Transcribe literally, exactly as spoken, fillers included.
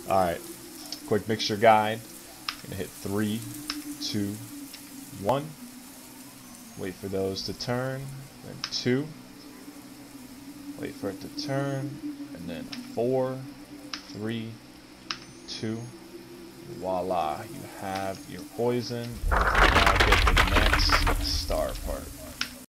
Alright, quick mixture guide. Gonna hit three, two, one. Wait for those to turn, then two. Wait for it to turn, and then four, three, two. Voila, you have your poison. And now get the next star part.